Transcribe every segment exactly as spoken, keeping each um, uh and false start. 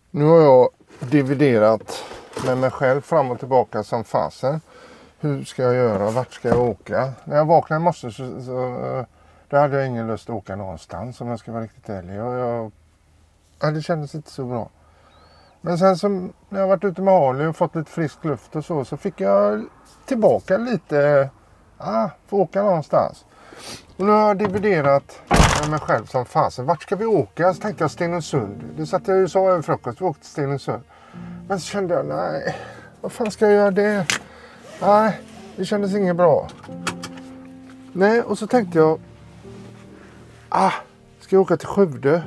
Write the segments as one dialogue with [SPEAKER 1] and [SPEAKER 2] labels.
[SPEAKER 1] Nu har jag dividerat med mig själv fram och tillbaka som fasen. Hur ska jag göra? Vart ska jag åka? När jag vaknade i morse så, så då hade jag ingen lust att åka någonstans, om jag ska vara riktigt ärlig. Jag, jag, ja, det kändes inte så bra. Men sen så, när jag varit ute med Harley och fått lite frisk luft och så, så fick jag tillbaka lite, ah, få åka någonstans. Och nu har jag dividerat med mig själv som fasen. Vart ska vi åka? Så tänkte jag Stenungsund. Det satt jag ju så över frukost. Vi åkte till Stenungsund. Men så kände jag, nej, vad fan ska jag göra det? Nej, det kändes inget bra. Nej, och så tänkte jag, ah, ska jag åka till Skövde?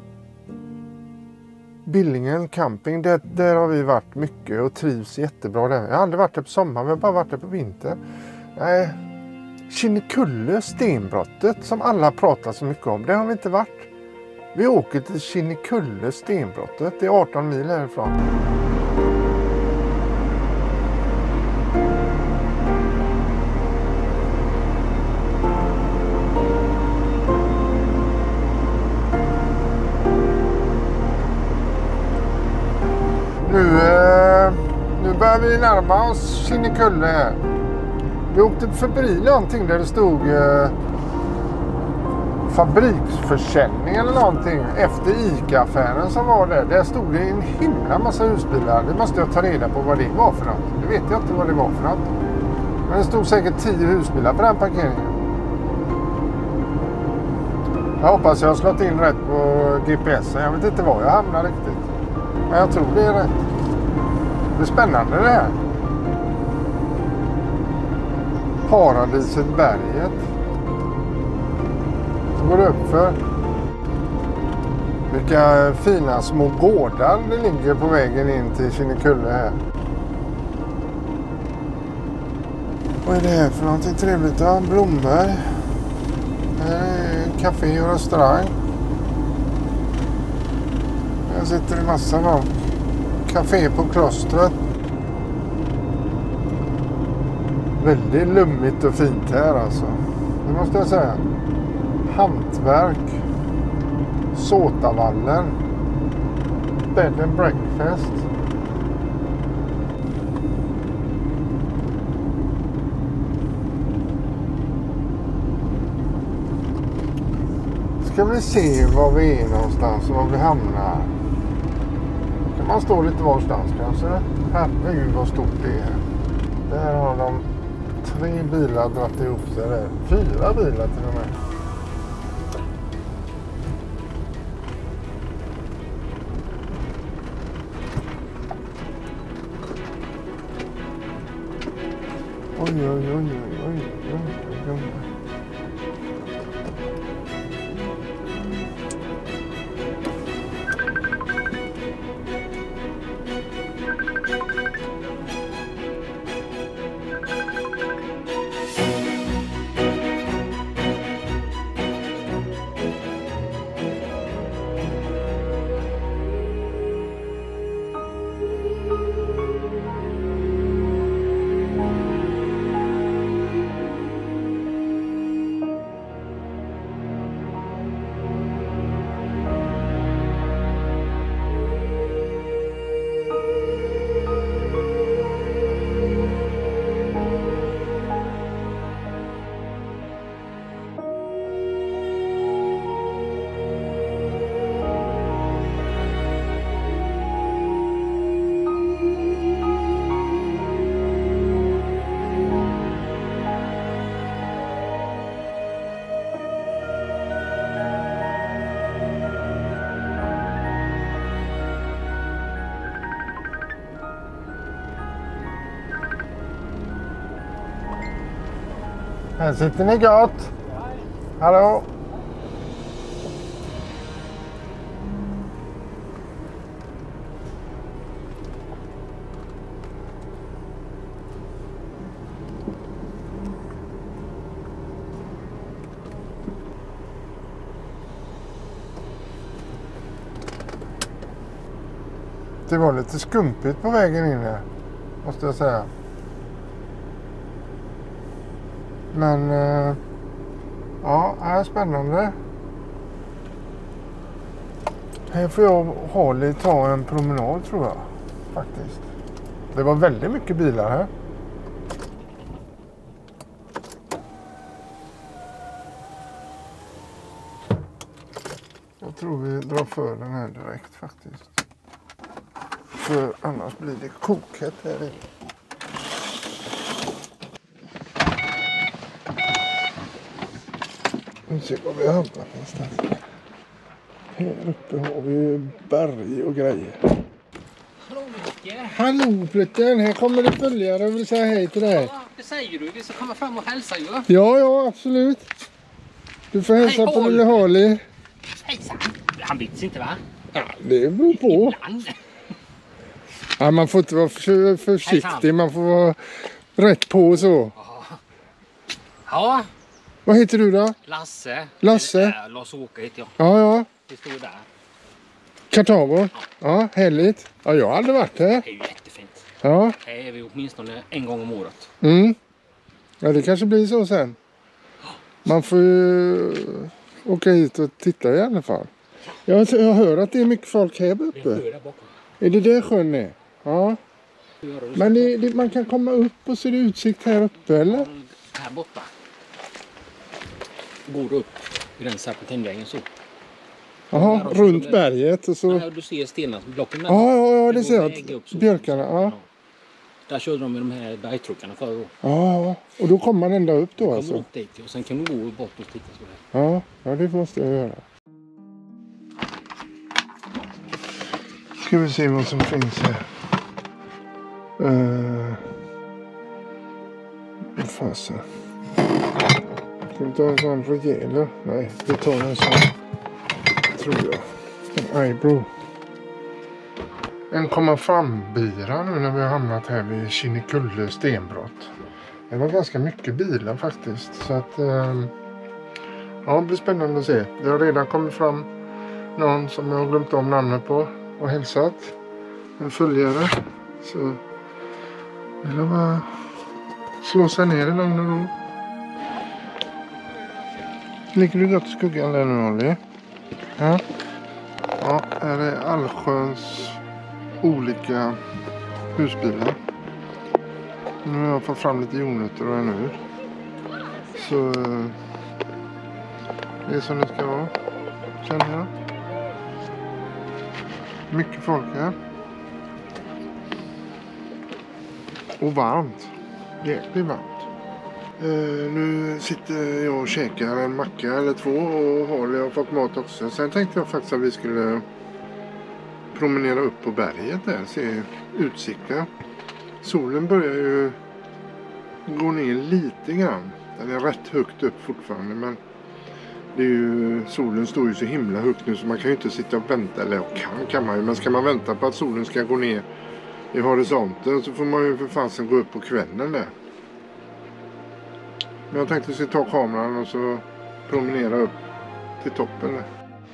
[SPEAKER 1] Billingen camping, det, där har vi varit mycket och trivs jättebra där. Jag har aldrig varit där på sommaren, vi har bara varit där på vintern. Nej, Kinnekulle stenbrottet som alla pratar så mycket om, det har vi inte varit. Vi åker till Kinnekulle stenbrottet, det är arton mil härifrån. Nu, eh, nu börjar vi närma oss Kinnekulle här. Vi åkte förbi någonting där det stod eh, fabriksförsäljning eller någonting efter ICA-affären som var där. Där stod det en himla massa husbilar. Det måste jag ta reda på vad det var för något. Det vet jag inte vad det var för något. Men det stod säkert tio husbilar på den parkeringen. Jag hoppas jag har slått in rätt på G P S. Jag vet inte var jag hamnar riktigt. Men jag tror det är rätt. Det är spännande det här. Paradiset berget. Så går det upp för. Vilka fina små gårdar det ligger på vägen in till Kinnekulle här. Vad är det här för någonting trevligt då? Blommor. Här är café och restaurang. Här sitter det massa folk. Café på klostret. Väldigt lummigt och fint här alltså. Det måste jag säga. Hantverk. Såtavallen. Bed and breakfast. Ska vi se var vi är någonstans och var vi hamnar. Kan man stå lite varstans kanske. Herregud vad stort det är. Där har de tre bilar dratt ihop sig där. Fyra bilar till och med. Oj, oj, oj, oj, oj, oj, oj. Här sitter ni gott. Hallå. Det var lite skumpigt på vägen in här, måste jag säga. Men eh, ja, är spännande. Här får jag och Harley ta en promenad tror jag. Faktiskt. Det var väldigt mycket bilar här. Jag tror vi drar för den här direkt faktiskt. För annars blir det kokhett här inne. Nu ser vi vad vi hamnar någonstans. Här uppe har vi berg och grejer.
[SPEAKER 2] Hallå Micke!
[SPEAKER 1] Hallå Plutten, här kommer det följare och vill säga hej till dig.
[SPEAKER 2] Ja, det säger du. Vi ska komma fram och hälsa ju.
[SPEAKER 1] Ja, ja, absolut. Du får hälsa
[SPEAKER 2] Hej,
[SPEAKER 1] på
[SPEAKER 2] Harley.
[SPEAKER 1] lille Harley.
[SPEAKER 2] Hejsan! Han bits inte va?
[SPEAKER 1] Ja, det beror på.
[SPEAKER 2] Ibland.
[SPEAKER 1] Ja, man får inte vara för, försiktig, man får vara rätt på och så.
[SPEAKER 2] Ja,
[SPEAKER 1] Vad heter du då?
[SPEAKER 2] Lasse.
[SPEAKER 1] Lasse.
[SPEAKER 2] Eller, äh, Lars-Åke heter jag.
[SPEAKER 1] Ja, ja.
[SPEAKER 2] Det står där.
[SPEAKER 1] Kartago. Ja, härligt. Ja, jag har aldrig varit här.
[SPEAKER 2] Det är ju jättefint.
[SPEAKER 1] Ja.
[SPEAKER 2] Här är vi åtminstone en gång om året.
[SPEAKER 1] Mm. Ja, det kanske blir så sen. Man får ju åka hit och titta i alla fall. Jag, jag hör att det är mycket folk här
[SPEAKER 2] Det är
[SPEAKER 1] uppe.
[SPEAKER 2] en sjö där bakom.
[SPEAKER 1] Är det där sjön är? Ja.
[SPEAKER 2] Hur gör du?
[SPEAKER 1] Men det, det, man kan komma upp och se utsikt här uppe, eller?
[SPEAKER 2] Här borta. Går du upp i den serpentinvägen så.
[SPEAKER 1] Jaha, runt berget och så.
[SPEAKER 2] Nej, du ser stenartsblocken där.
[SPEAKER 1] Ja, ja, ja, det
[SPEAKER 2] går
[SPEAKER 1] ser
[SPEAKER 2] väg upp
[SPEAKER 1] jag.
[SPEAKER 2] så.
[SPEAKER 1] Björkarna, ja.
[SPEAKER 2] Där körde de med de här bergtruckarna förr då.
[SPEAKER 1] Ja, ja. Och då kommer man ända upp då
[SPEAKER 2] Kommer
[SPEAKER 1] alltså?
[SPEAKER 2] upp dit och sen kan du gå bort och titta så där.
[SPEAKER 1] Ja, ja, det måste jag göra. Ska vi se vad som finns här. Uh, vad fasen. Ska vi ta en sån rejäl? Nej, vi tar en sån. Tror jag. En eyebrow. En komma fram-bira nu när vi har hamnat här vid Kinnekulle stenbrott. Det var ganska mycket bilar faktiskt. Så att... Um, ja, det blir spännande att se. Det har redan kommit fram någon som jag har glömt om namnet på och hälsat. En följare. Så det är bara slå sig ner i lugn och ro. Ligger du gott i skuggan där nu, Olli? Ja. Ja, här är allsköns olika husbilar. Nu har jag fått fram lite jordnötter och en ur. Så det är som det ska vara, känner jag. Mycket folk här. Och varmt. Jäkligt varmt. Uh, nu sitter jag och käkar en macka eller två och Harley har fått mat också. Sen tänkte jag faktiskt att vi skulle promenera upp på berget där, se utsikten. Solen börjar ju gå ner lite grann. Den är rätt högt upp fortfarande, men det är ju, solen står ju så himla högt nu så man kan ju inte sitta och vänta, eller kan kan man ju, men ska man vänta på att solen ska gå ner i horisonten så får man ju för fasen gå upp på kvällen där. Men jag tänkte att ta kameran och så promenera upp till toppen där.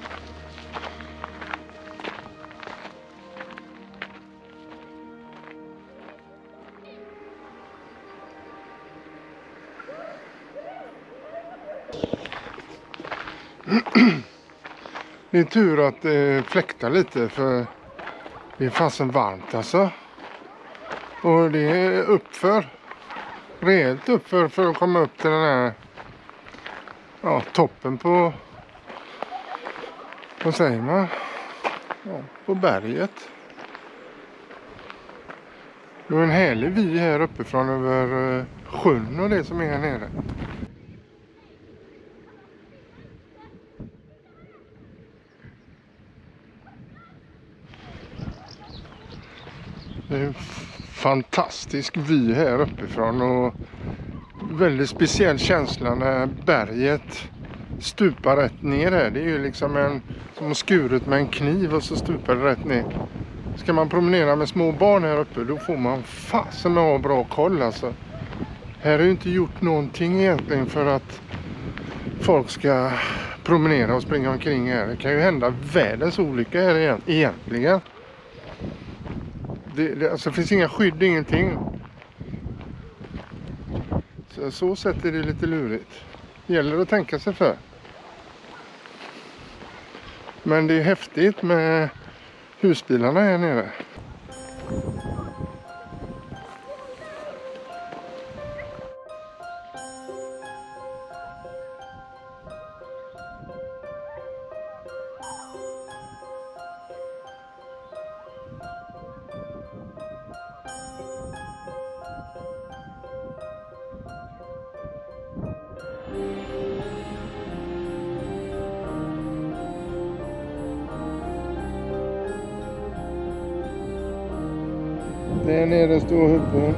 [SPEAKER 1] Det är tur att det fläktar lite för det är fasen varmt alltså. Och det är uppför. Rejält uppför för att komma upp till den här ja, toppen på, vad säger man? Ja, på berget. Det är en härlig vy här uppifrån över sjön och det som är här nere. Det är en fantastisk vy här uppifrån och väldigt speciell känsla när berget stupar rätt ner här. Det är ju liksom en, som att skurit med en kniv och så stupar det rätt ner. Ska man promenera med små barn här uppe då får man fasen med att ha bra koll alltså. Här är ju inte gjort någonting egentligen för att folk ska promenera och springa omkring här. Det kan ju hända världens olycka här egentligen. Det, det, alltså, det finns inga skydd, ingenting. Så, så sätt är det lite lurigt. Det gäller att tänka sig för. Men det är häftigt med husbilarna här nere. Där nere står hubben.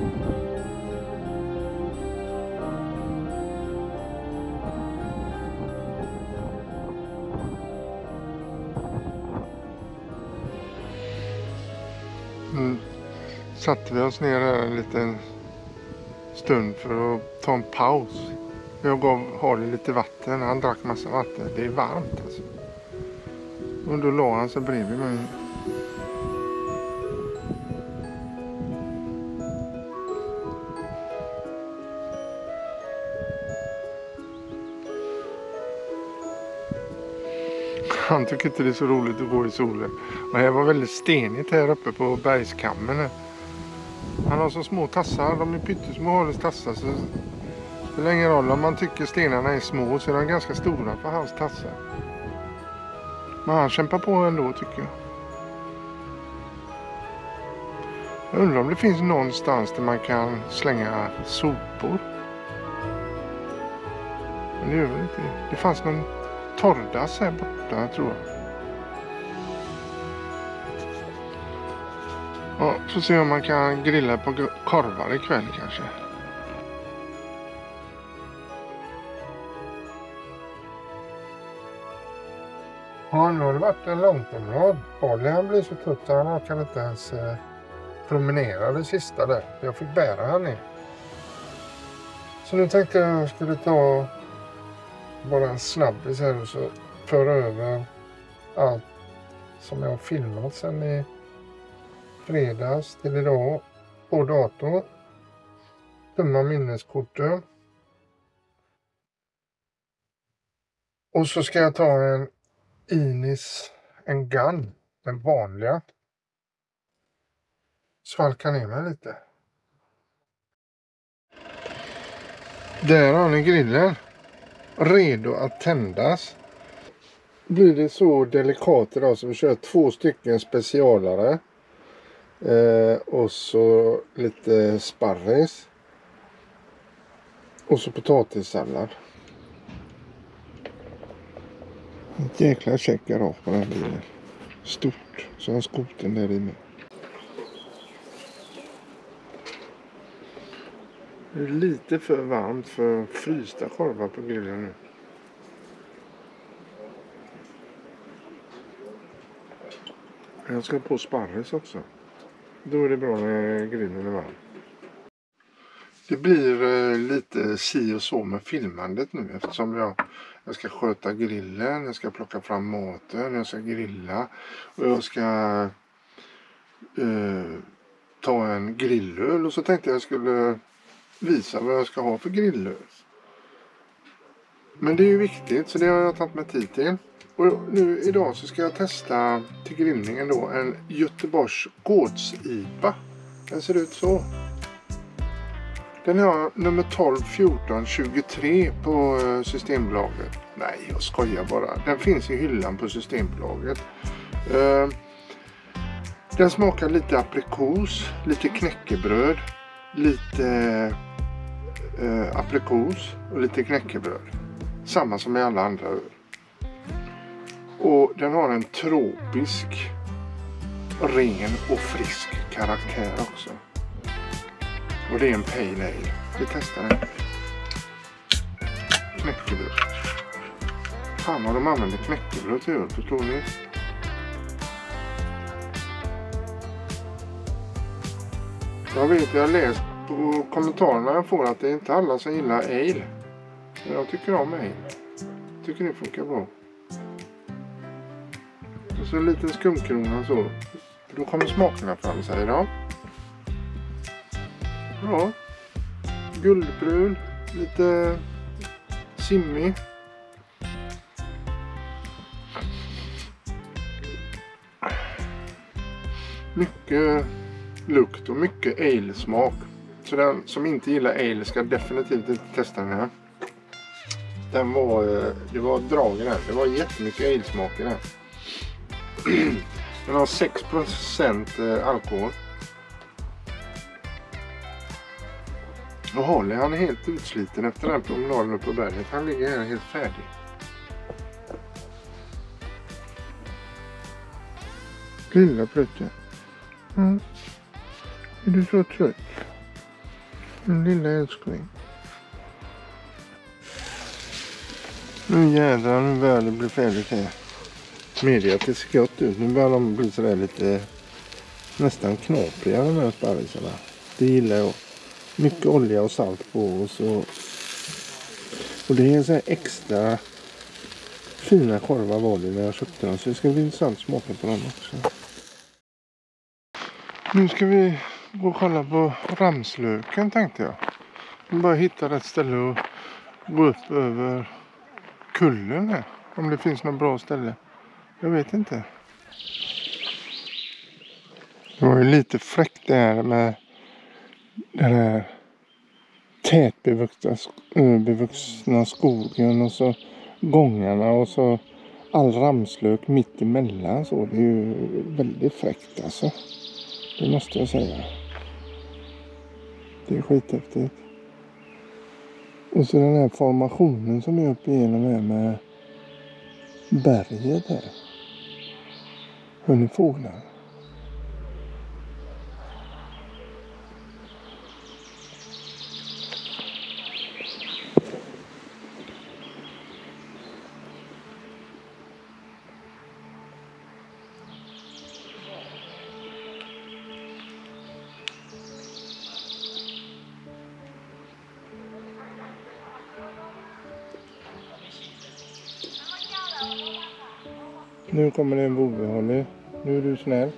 [SPEAKER 1] Mm. Satte vi oss ner här en liten stund för att ta en paus. Jag gav Harley lite vatten. Han drack massa vatten. Det är varmt alltså. Och då la han sig bredvid mig. Han tycker inte det är så roligt att gå i solen. Och det var väldigt stenigt här uppe på bergskammen. Han har så små tassar. De är pyttesmå Harleys tassar. Så det spelar ingen roll om man tycker stenarna är små, så är de ganska stora för hans tassar. Men han kämpar på ändå, tycker jag. Jag undrar om det finns någonstans där man kan slänga sopor. Men det gör väl inte det. Det fanns någon torrdass här borta, tror jag. Ja, så se om man kan grilla på korvar ikväll kanske. Ja, nu har det varit en lång promenad. Harley, han blir så trött så han kan inte ens eh, promenera det sista där. Jag fick bära han ner. Så nu tänkte jag att jag skulle ta bara en snabbis här och så föra över allt som jag har filmat sedan i fredags till idag på datorn. Tömma minneskorten. Och så ska jag ta en Inis, en gun, den vanliga. Svalka ner mig lite. Där har ni grillen. Redo att tändas. Blir det så delikat idag så vi kör två stycken specialare. Eh, och så lite sparris. Och så potatissallad. Ett jäkla check garage på den här bilen. Stort. Så har skoten där i med. Det är lite för varmt för frysta korvar på grillen nu. Jag ska på sparris också. Då är det bra när grillen är varm. Det blir eh, lite si och så med filmandet nu eftersom jag, jag ska sköta grillen, jag ska plocka fram maten, jag ska grilla och jag ska eh, ta en grillöl och så tänkte jag skulle visa vad jag ska ha för grillöl. Men det är ju viktigt så det har jag tagit mig tid till. Och nu idag så ska jag testa till grillningen då en Göteborgs gårds-I P A. Den ser ut så. Den har nummer tolv fjorton tjugotre på Systembolaget. Nej, jag skojar bara. Den finns i hyllan på Systembolaget. Uh, den smakar lite aprikos, lite knäckebröd, lite uh, aprikos och lite knäckebröd. Samma som i alla andra öl. Och den har en tropisk, ren och frisk karaktär också. Och det är en pale ale. Vi testar den. Knäckebröd. Fan vad de använder knäckebröd till öl, förstår ni? Jag vet, jag har läst på kommentarerna jag får att det är inte alla som gillar ale. Men jag tycker om ale. Tycker det funkar bra. Och så en liten skumkrona så. Då kommer smakerna fram, säger jag. Ja, guldbrun, lite simmig. mycket lukt och mycket ale-smak. Så den som inte gillar ale ska definitivt inte testa den här. Den var, det var dragen här. Det var jättemycket ale-smak i den. Den har sex procent alkohol. Och Holly, han är helt utsliten efter den promenaden uppe på berget. Han ligger här helt färdig. Lilla Prutte. Mm. Är du så trött? Min lilla älskling. Nu jädrar, nu börjar det bli färdigt här. Media att det ser gott ut. Nu börjar de bli sådär lite nästan knapriga, de här sparrisarna. Det gillar jag. Mycket olja och salt på och så. Och det är så här extra fina korvar var det när jag köpte dem. Så det ska bli intressant att smaka på dem också. Nu ska vi gå och kolla på ramslöken, tänkte jag. Jag bara hitta rätt ställe och gå upp över kullen här. Om det finns något bra ställe. Jag vet inte. Det var ju lite fräckt det här med den här tätbevuxna skogen och så gångarna och så all ramslök mitt emellan. Så det är ju väldigt fräckt alltså. Det måste jag säga. Det är skithäftigt. Och så den här formationen som är uppe igenom här med berget här. Hör ni fåglar? Nu kommer det en vovve, Holly. Nu är du snäll.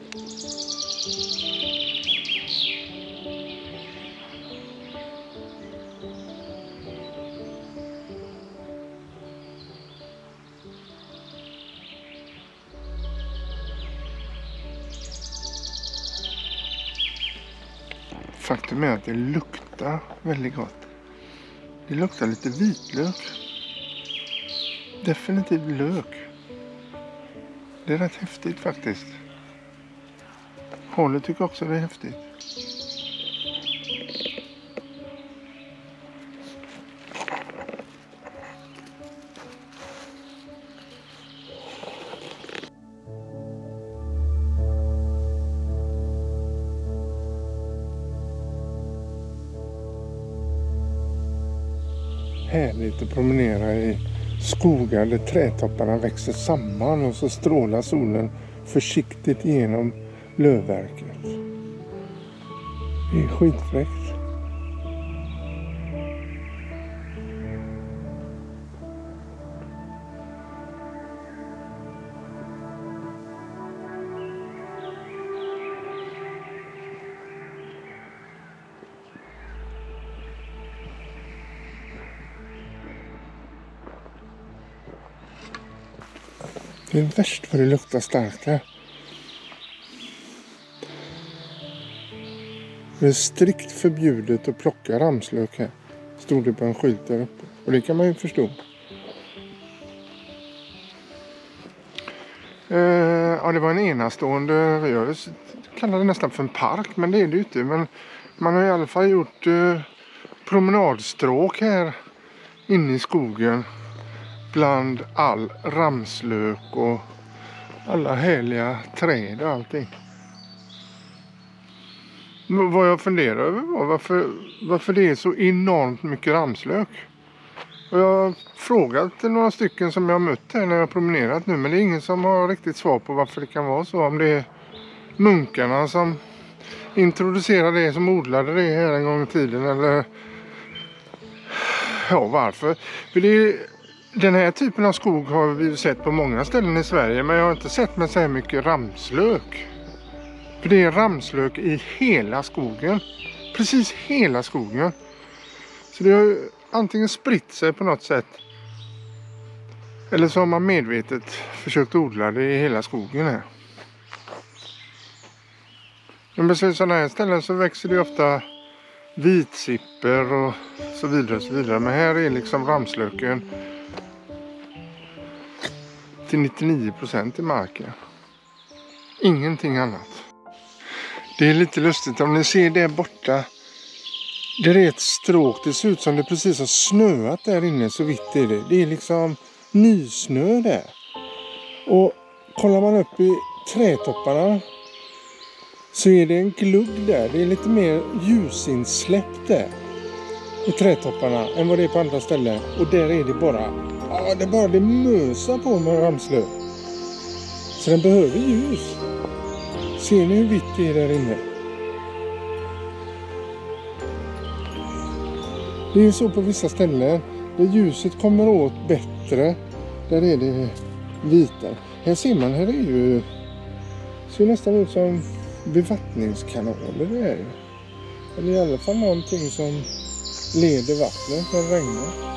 [SPEAKER 1] Faktum är att det luktar väldigt gott. Det luktar lite vitlök. Definitivt lök. Det är rätt häftigt faktiskt. Holly tycker också det är häftigt. Härligt att promenera i skogar där trädtopparna växer samman och så strålar solen försiktigt genom lövverket. Det är skitfräckt. Det är värst för det luktar starkt här. Det är strikt förbjudet att plocka ramslök här. Stod det på en skylt där uppe. Och det kan man ju förstå. Eh, ja, det var en enastående, jag kallar det nästan för en park, men det är det ju inte. Men man har i alla fall gjort eh, promenadstråk här inne i skogen. Bland all ramslök och alla härliga träd och allting. Men vad jag funderar över var varför, varför det är så enormt mycket ramslök. Och jag har frågat några stycken som jag har mött här när jag har promenerat nu. Men det är ingen som har riktigt svar på varför det kan vara så. Om det är munkarna som introducerade det, som odlade det här en gång i tiden. Eller ja, varför. För det är... Den här typen av skog har vi sett på många ställen i Sverige, men jag har inte sett med så här mycket ramslök. För det är ramslök i hela skogen. Precis hela skogen. Så det har antingen spritt sig på något sätt. Eller så har man medvetet försökt odla det i hela skogen här. Men precis sådana här ställen så växer det ofta vitsipper och så vidare och så vidare. Men här är liksom ramslöken till nittionio procent i marken. Ingenting annat. Det är lite lustigt om ni ser där borta. Det är ett stråk. Det ser ut som det precis har snöat där inne, så vitt är det. Det är liksom nysnö där. Och kollar man upp i trädtopparna så är det en glugg där. Det är lite mer ljusinsläpp där i trädtopparna än vad det är på andra ställen. Och där är det bara, ja, det bara det mösar på med ramslö. Så den behöver ljus. Ser ni hur vitt det är där inne? Det är så på vissa ställen. Där ljuset kommer åt bättre, där är det vita. Här ser man, här är ju, ser nästan ut som bevattningskanaler det är. Eller i alla fall någonting som leder vattnet när det regnar.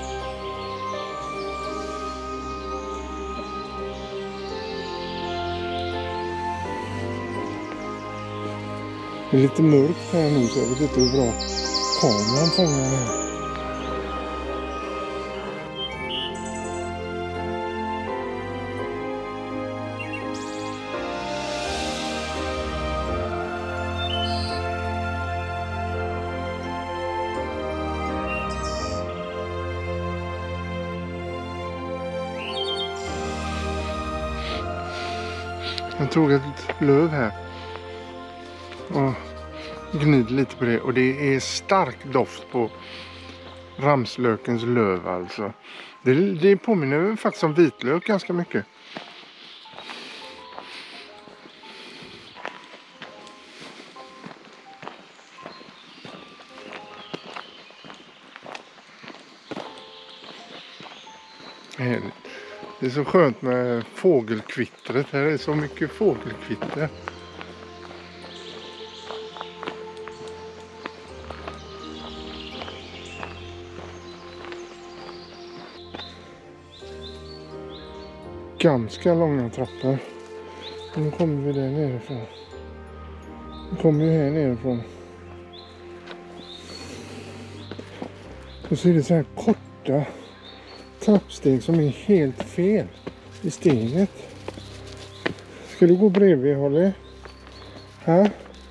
[SPEAKER 1] Det är lite mörkt här nu så jag vet inte hur bra kameran fångar det. Jag tog ett löv här och gnid lite på det, och det är stark doft på ramslökens löv alltså. Det, det påminner faktiskt om vitlök ganska mycket. Det är så skönt med fågelkvittret. Här är så mycket fågelkvitter. Ganska långa trappor. Och nu kommer vi där nerifrån. Nu kommer vi här nerifrån. Och så är det så här korta trappsteg som är helt fel i steget. Ska du gå bredvid, Holly? Här.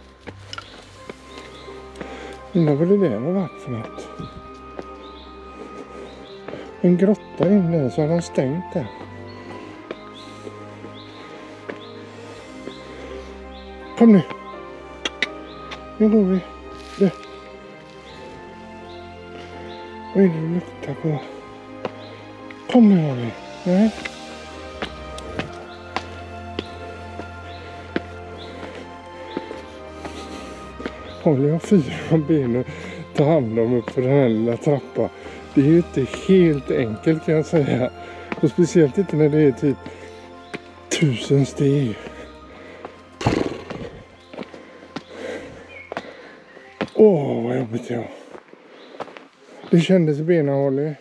[SPEAKER 1] Undrar vad det där har varit för något. En grotta in där, så har de stängt där. Kom nu. Nu går vi. Det. Vad är det du luktar på? Kom nu, Holly. Nej. Holly har fyra ben att ta hand om upp för den här lilla trappan. Det är ju inte helt enkelt, kan jag säga. Och speciellt inte när det är typ tusen steg. Åh, oh, vad jobbigt det var. Det kändes i benen, Holly.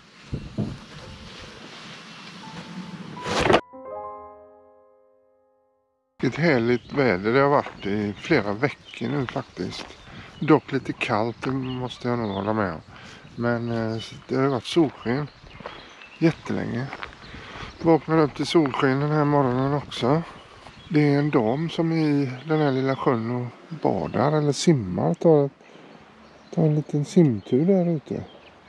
[SPEAKER 1] Ett härligt väder det har varit i flera veckor nu faktiskt. Dock lite kallt, det måste jag nog hålla med om. Men det har varit solsken jättelänge. Vaknade upp till solsken den här morgonen också. Det är en dam som är i den här lilla sjön och badar eller simmar. Tar, tar en liten simtur där ute.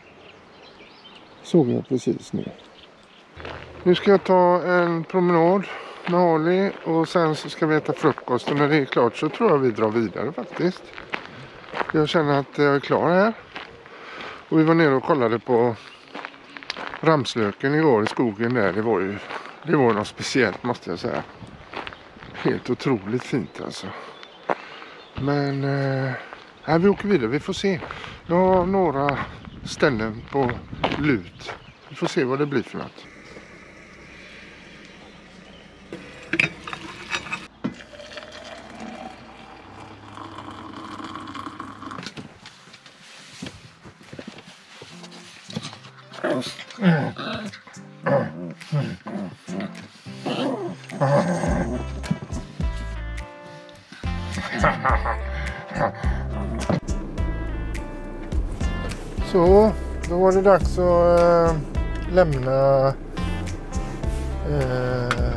[SPEAKER 1] Såg jag precis nu. Nu ska jag ta en promenad med Holly och sen så ska vi äta frukost. Och när det är klart så tror jag vi drar vidare faktiskt. Jag känner att jag är klar här. Och vi var nere och kollade på ramslöken igår i skogen där. Det var ju det var något speciellt, måste jag säga. Helt otroligt fint alltså. Men eh, här vi åker vidare, vi får se. Jag har några ställen på lut. Vi får se vad det blir för något. Så, då var det dags att äh, lämna äh,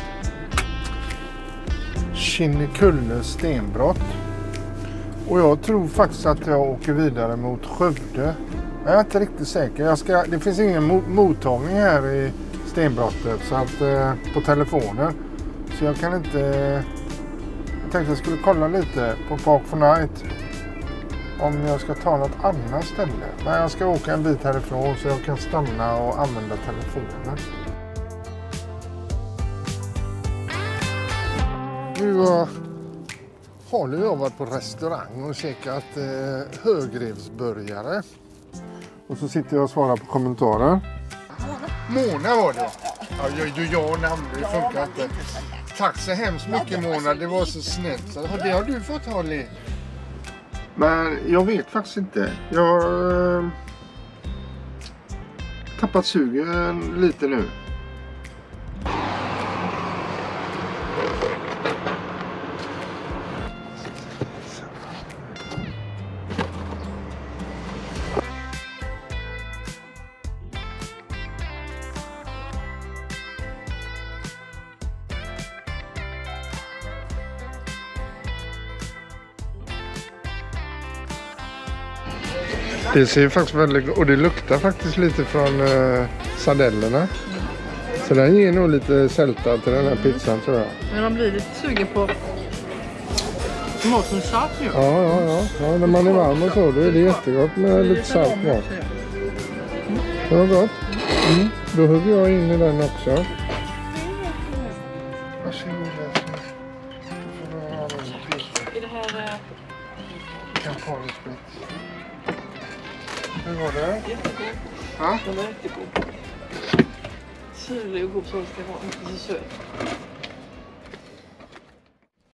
[SPEAKER 1] Kinnekulle stenbrott. Och jag tror faktiskt att jag åker vidare mot Skövde. Jag är inte riktigt säker. Jag ska, det finns ingen mo- mottagning här i stenbrottet så att, äh, på telefonen. Så jag kan inte... Jag tänkte jag skulle kolla lite på Park for Night. Om jag ska ta något annat ställe. Men jag ska åka en bit härifrån så jag kan stanna och använda telefonen. Nu har Harley och jag varit på restaurang och käkat eh, högrevsburgare. Och så sitter jag och svarar på kommentarer. Mona. Mona var det. Ja, du jag och namn, det funkar inte. Tack så hemskt mycket Mona, det var så snällt. Så det har du fått Harley. Men jag vet faktiskt inte. Jag har äh, tappat sugen lite nu. Det ser faktiskt väldigt, och det luktar faktiskt lite från uh, sardellerna. Så den ger nog lite sälta till den här pizzan tror jag.
[SPEAKER 3] Men man blir lite sugen på mat som salt nu.
[SPEAKER 1] Ja, ja, ja, ja. När man är varm och så, då är det jättegott med lite salt mat. Det var gott. Mm. Då hugger jag in i den också. Varsågod.
[SPEAKER 3] Är det här...
[SPEAKER 1] Campari-sprit. Hur var det?
[SPEAKER 3] Jättegod.
[SPEAKER 1] Ja?
[SPEAKER 3] Den är jättegod. Syrlig och god som det ska vara. Inte så söt.